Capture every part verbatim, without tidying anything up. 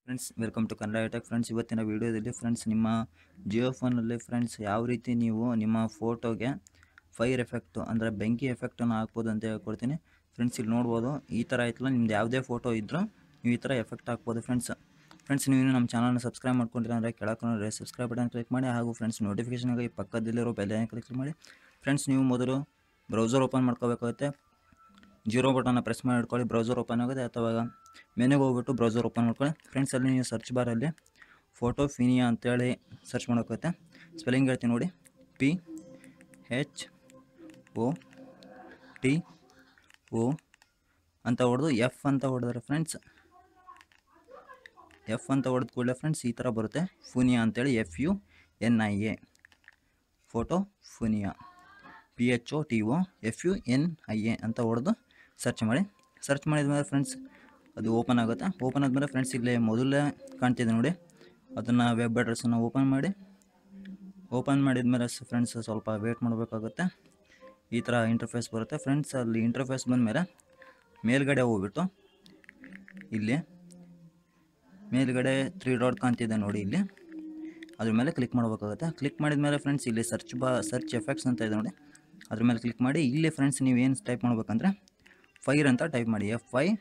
Friends welcome to Kannada tech friends. ಇವತ್ತಿನ ವೀಡಿಯೋದಲ್ಲಿ friends ನಿಮ್ಮ ಜಿಯೋ ಫೋನಲ್ಲಿ ಫ್ರೆಂಡ್ಸ್ ಯಾವ ರೀತಿ ನೀವು ನಿಮ್ಮ ಫೋಟೋಗೆ ಫೈರ್ ಎಫೆಕ್ಟು ಅಂದರೆ ಬೆಂಕಿ ಎಫೆಕ್ಟನ್ನು ಹಾಕ್ಬೋದು ಅಂತ ಹೇಳ್ಕೊಡ್ತೀನಿ ಫ್ರೆಂಡ್ಸ್. ಇಲ್ಲಿ ನೋಡ್ಬೋದು ಈ ಥರ ಆಯ್ತಲ್ಲ, ನಿಮ್ದು ಯಾವುದೇ ಫೋಟೋ ಇದ್ದರೂ ನೀವು ಈ ಥರ ಎಫೆಕ್ಟ್ ಹಾಕ್ಬೋದು ಫ್ರೆಂಡ್ಸ್. ಫ್ರೆಂಡ್ಸ್ ನೀವು ನಮ್ಮ ಚಾನಲ್ನ ಸಬ್ಸ್ಕ್ರೈಬ್ ಮಾಡ್ಕೊಂಡಿರ ಅಂದರೆ ಕೆಳಗೆ ಸಬ್ಸ್ಕ್ರೈಬ್ ಬಟನ್ ಕ್ಲಿಕ್ ಮಾಡಿ, ಹಾಗೂ ಫ್ರೆಂಡ್ಸ್ ನೋಟಿಫಿಕೇಷನ್ಗೆ ಈ ಪಕ್ಕದಲ್ಲಿರೋ ಬೆಲ್ ಐಕಾನ್ ಕ್ಲಿಕ್ ಮಾಡಿ. ಫ್ರೆಂಡ್ಸ್ ನೀವು ಮೊದಲು ಬ್ರೌಸರ್ ಓಪನ್ ಮಾಡ್ಕೋಬೇಕಾಗುತ್ತೆ. ಜೀರೋ ಬಟನ್ನ ಪ್ರೆಸ್ ಮಾಡಿ ಇಟ್ಕೊಳ್ಳಿ, ಬ್ರೌಸರ್ ಓಪನ್ ಆಗುತ್ತೆ. ಅಥವಾ ಮೆನುಗೆ ಹೋಗ್ಬಿಟ್ಟು ಬ್ರೌಸರ್ ಓಪನ್ ಮಾಡ್ಕೊಳ್ಳಿ. ಫ್ರೆಂಡ್ಸ್ ಅಲ್ಲಿ ನೀವು ಸರ್ಚ್ ಬಾರಲ್ಲಿ ಫೋಟೋ ಫಿನಿಯಾ ಅಂತೇಳಿ ಸರ್ಚ್ ಮಾಡೋಕ್ಕಾಗುತ್ತೆ. ಸ್ಪೆಲ್ಲಿಂಗ್ ಹೇಳ್ತೀನಿ ನೋಡಿ, P H O T O ಅಂತ ಹೊಡೆದು ಎಫ್ ಅಂತ ಹೊಡೆದ್ರೆ ಫ್ರೆಂಡ್ಸ್, ಎಫ್ ಅಂತ ಹೊಡೆದ ಕೂಡಲೇ ಫ್ರೆಂಡ್ಸ್ ಈ ಥರ ಬರುತ್ತೆ, ಫುನಿಯಾ ಅಂತೇಳಿ, F U N I A, photo Funia, P H O T O F U N I A ಅಂತ ಹೊಡೆದು ಸರ್ಚ್ ಮಾಡಿ. ಸರ್ಚ್ ಮಾಡಿದ್ಮೇಲೆ ಫ್ರೆಂಡ್ಸ್ ಅದು ಓಪನ್ ಆಗುತ್ತೆ. ಓಪನ್ ಆದಮೇಲೆ ಫ್ರೆಂಡ್ಸ್ ಇಲ್ಲಿ ಮೊದಲೇ ಕಾಣ್ತಿದೆ ನೋಡಿ, ಅದನ್ನು ವೆಬ್ ಅಡ್ರೆಸ್ಸನ್ನು ಓಪನ್ ಮಾಡಿ. ಓಪನ್ ಮಾಡಿದ್ಮೇಲೆ ಫ್ರೆಂಡ್ಸ್ ಸ್ವಲ್ಪ ವೇಟ್ ಮಾಡಬೇಕಾಗುತ್ತೆ. ಈ ಥರ ಇಂಟರ್ಫೇಸ್ ಬರುತ್ತೆ ಫ್ರೆಂಡ್ಸ್. ಅಲ್ಲಿ ಇಂಟರ್ಫೇಸ್ ಬಂದಮೇಲೆ ಮೇಲ್ಗಡೆ ಹೋಗ್ಬಿಟ್ಟು ಇಲ್ಲಿ ಮೇಲ್ಗಡೆ ತ್ರೀ ಡಾಟ್ ಕಾಣ್ತಿದೆ ನೋಡಿ, ಇಲ್ಲಿ ಅದ್ರ ಮೇಲೆ ಕ್ಲಿಕ್ ಮಾಡಬೇಕಾಗುತ್ತೆ. ಕ್ಲಿಕ್ ಮಾಡಿದ ಮೇಲೆ ಫ್ರೆಂಡ್ಸ್ ಇಲ್ಲಿ ಸರ್ಚ್ ಬಾ ಸರ್ಚ್ ಎಫೆಕ್ಟ್ಸ್ ಅಂತ ಇದೆ ನೋಡಿ, ಅದ್ರ ಮೇಲೆ ಕ್ಲಿಕ್ ಮಾಡಿ. ಇಲ್ಲಿ ಫ್ರೆಂಡ್ಸ್ ನೀವು ಏನು ಟೈಪ್ ಮಾಡ್ಬೇಕಂದ್ರೆ ಫೈರ್ ಅಂತ ಟೈಪ್ ಮಾಡಿ, ಎಫ್ ಐ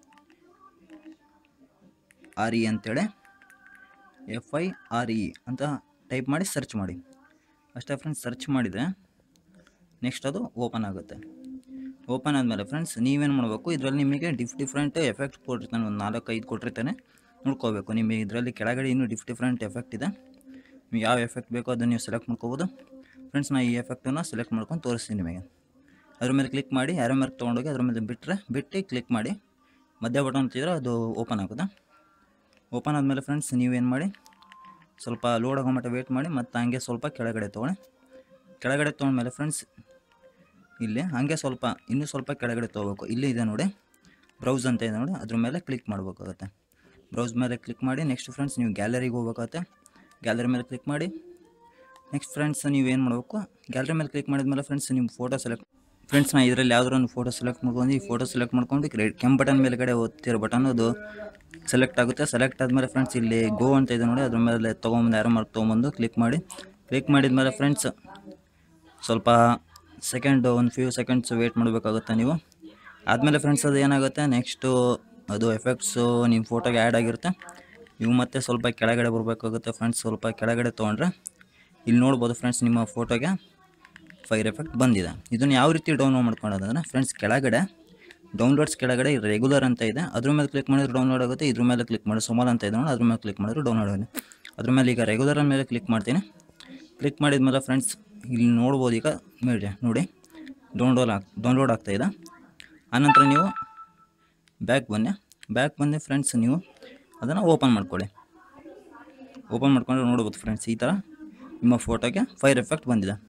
ಆರ್ ಇ ಅಂತೇಳಿ, ಎಫ್ ಐ ಆರ್ ಇ ಅಂತ ಟೈಪ್ ಮಾಡಿ ಸರ್ಚ್ ಮಾಡಿ. ಅಷ್ಟೇ ಫ್ರೆಂಡ್ಸ್. ಸರ್ಚ್ ಮಾಡಿದರೆ ನೆಕ್ಸ್ಟ್ ಅದು ಓಪನ್ ಆಗುತ್ತೆ. ಓಪನ್ ಆದಮೇಲೆ ಫ್ರೆಂಡ್ಸ್ ನೀವೇನು ಮಾಡಬೇಕು, ಇದರಲ್ಲಿ ನಿಮಗೆ ಡಿಫ್ ಡಿಫ್ರೆಂಟ್ ಎಫೆಕ್ಟ್ ಕೊಟ್ಟಿರ್ತಾನೆ, ಒಂದು ನಾಲ್ಕು ಐದು ಕೊಟ್ಟಿರ್ತಾನೆ, ನೋಡ್ಕೋಬೇಕು. ನಿಮಗೆ ಇದರಲ್ಲಿ ಕೆಳಗಡೆ ಇನ್ನೂ ಡಿಫ್ ಡಿಫ್ರೆಂಟ್ ಎಫೆಕ್ಟ್ ಇದೆ. ನಿಮ್ಗೆ ಯಾವ ಎಫೆಕ್ಟ್ ಬೇಕೋ ಅದನ್ನು ನೀವು ಸೆಲೆಕ್ಟ್ ಮಾಡ್ಕೋಬೋದು ಫ್ರೆಂಡ್ಸ್. ನಾನು ಈ ಎಫೆಕ್ಟನ್ನು ಸೆಲೆಕ್ಟ್ ಮಾಡ್ಕೊಂಡು ತೋರಿಸ್ತೀನಿ ನಿಮಗೆ. ಅದ್ರ ಮೇಲೆ ಕ್ಲಿಕ್ ಮಾಡಿ, ಯಾರೋ ಮೇಲೆ ತೊಗೊಂಡೋಗಿ ಅದ್ರ ಮೇಲೆ ಬಿಟ್ಟರೆ ಬಿಟ್ಟು ಕ್ಲಿಕ್ ಮಾಡಿ, ಮಧ್ಯ ಬಟನ್ ಅಂತಿದ್ರೆ ಅದು ಓಪನ್ ಆಗುತ್ತೆ. ಓಪನ್ ಆದಮೇಲೆ ಫ್ರೆಂಡ್ಸ್ ನೀವೇನು ಮಾಡಿ, ಸ್ವಲ್ಪ ಲೋಡ್ ಆಗೋ ಮಟ್ಟ ವೇಟ್ ಮಾಡಿ, ಮತ್ತು ಹಂಗೆ ಸ್ವಲ್ಪ ಕೆಳಗಡೆ ತೊಗೊಳ್ಳಿ. ಕೆಳಗಡೆ ತೊಗೊಂಡ್ಮೇಲೆ ಫ್ರೆಂಡ್ಸ್ ಇಲ್ಲಿ ಹಾಗೆ ಸ್ವಲ್ಪ ಇನ್ನೂ ಸ್ವಲ್ಪ ಕೆಳಗಡೆ ತೊಗೋಬೇಕು. ಇಲ್ಲಿ ಇದೆ ನೋಡಿ, ಬ್ರೌಸ್ ಅಂತ ಇದೆ ನೋಡಿ, ಅದ್ರ ಮೇಲೆ ಕ್ಲಿಕ್ ಮಾಡಬೇಕಾಗುತ್ತೆ. ಬ್ರೌಸ್ ಮೇಲೆ ಕ್ಲಿಕ್ ಮಾಡಿ ನೆಕ್ಸ್ಟ್ ಫ್ರೆಂಡ್ಸ್ ನೀವು ಗ್ಯಾಲರಿಗೆ ಹೋಗ್ಬೇಕಾಗುತ್ತೆ. ಗ್ಯಾಲರಿ ಮೇಲೆ ಕ್ಲಿಕ್ ಮಾಡಿ ನೆಕ್ಸ್ಟ್ ಫ್ರೆಂಡ್ಸ್ ನೀವೇನು ಮಾಡಬೇಕು, ಗ್ಯಾಲರಿ ಮೇಲೆ ಕ್ಲಿಕ್ ಮಾಡಿದ್ಮೇಲೆ ಫ್ರೆಂಡ್ಸ್ ನಿಮ್ಮ ಫೋಟೋ ಸೆಲೆಕ್ಟ್ ಫ್ರೆಂಡ್ಸ್ ನಾನು ಇದರಲ್ಲಿ ಯಾವ್ದಾರು ಒಂದು ಫೋಟೋ ಸೆಲೆಕ್ಟ್ ಮಾಡ್ಕೊಂಡು ಈ ಫೋಟೋ ಸೆಲೆಕ್ಟ್ ಮಾಡ್ಕೊಂಡು ರೆಡ್ ಕೆಂಪು ಬಟನ್ ಮೇಲ್ಗಡೆ ಓದ್ತಿರೋ ಬಟನ್ ಅದು ಸೆಲೆಕ್ಟ್ ಆಗುತ್ತೆ. ಸೆಲೆಕ್ಟ್ ಆದಮೇಲೆ ಫ್ರೆಂಡ್ಸ್ ಇಲ್ಲಿ ಗೋ ಅಂತ ಇದೆ ನೋಡಿ, ಅದ್ರ ಮೇಲೆ ತೊಗೊಂಬಂದು ಯಾರೋ ಮಾರ್ಕ್ ತೊಗೊಂಬಂದು ಕ್ಲಿಕ್ ಮಾಡಿ. ಕ್ಲಿಕ್ ಮಾಡಿದ್ಮೇಲೆ ಫ್ರೆಂಡ್ಸ್ ಸ್ವಲ್ಪ ಸೆಕೆಂಡ್ ಒಂದು ಫ್ಯೂ ಸೆಕೆಂಡ್ಸ್ ವೇಟ್ ಮಾಡಬೇಕಾಗುತ್ತೆ ನೀವು. ಆದಮೇಲೆ ಫ್ರೆಂಡ್ಸ್ ಅದು ಏನಾಗುತ್ತೆ, ನೆಕ್ಸ್ಟು ಅದು ಎಫೆಕ್ಟ್ಸು ನಿಮ್ಮ ಫೋಟೋಗೆ ಆ್ಯಡ್ ಆಗಿರುತ್ತೆ. ನೀವು ಮತ್ತೆ ಸ್ವಲ್ಪ ಕೆಳಗಡೆ ಬರಬೇಕಾಗುತ್ತೆ ಫ್ರೆಂಡ್ಸ್. ಸ್ವಲ್ಪ ಕೆಳಗಡೆ ತೊಗೊಂಡ್ರೆ ಇಲ್ಲಿ ನೋಡ್ಬೋದು ಫ್ರೆಂಡ್ಸ್, ನಿಮ್ಮ ಫೋಟೋಗೆ ಫೈರ್ ಎಫೆಕ್ಟ್ ಬಂದಿದೆ. ಇದನ್ನು ಯಾವ ರೀತಿ ಡೌನ್ಲೋಡ್ ಮಾಡ್ಕೊಳ್ಳೋದಂದ್ರೆ ಫ್ರೆಂಡ್ಸ್, ಕೆಳಗಡೆ ಡೌನ್ಲೋಡ್ಸ್ ಕೆಳಗಡೆ ರೆಗ್ಯುಲರ್ ಅಂತ ಇದೆ, ಅದ್ರ ಮೇಲೆ ಕ್ಲಿಕ್ ಮಾಡಿದ್ರೆ ಡೌನ್ಲೋಡ್ ಆಗುತ್ತೆ. ಇದ್ರ ಮೇಲೆ ಕ್ಲಿಕ್ ಮಾಡಿ ಸೋಮಲ್ ಅಂತ ಇದೆ ನೋಡಿ, ಅದ್ರ ಮೇಲೆ ಕ್ಲಿಕ್ ಮಾಡಿದ್ರೆ ಡೌನ್ಲೋಡ್ ಆಗುತ್ತೆ. ಅದ್ರ ಮೇಲೆ ಈಗ ರೆಗ್ಯುಲರ್ ಮೇಲೆ ಕ್ಲಿಕ್ ಮಾಡ್ತೀನಿ. ಕ್ಲಿಕ್ ಮಾಡಿದ್ಮೇಲೆ ಫ್ರೆಂಡ್ಸ್ ಇಲ್ಲಿ ನೋಡ್ಬೋದು, ಈಗ ನೋಡಿ ನೋಡಿ ಡೌನ್ಲೋಡ್ ಆಗಿ ಡೌನ್ಲೋಡ್ ಆಗ್ತಾಯಿದೆ. ಆನಂತರ ನೀವು ಬ್ಯಾಕ್ ಬನ್ನಿ. ಬ್ಯಾಕ್ ಬಂದು ಫ್ರೆಂಡ್ಸ್ ನೀವು ಅದನ್ನು ಓಪನ್ ಮಾಡ್ಕೊಳ್ಳಿ. ಓಪನ್ ಮಾಡ್ಕೊಂಡ್ರೆ ನೋಡ್ಬೋದು ಫ್ರೆಂಡ್ಸ್ ಈ ಥರ ನಿಮ್ಮ ಫೋಟೋಗೆ ಫೈರ್ ಎಫೆಕ್ಟ್ ಬಂದಿದೆ.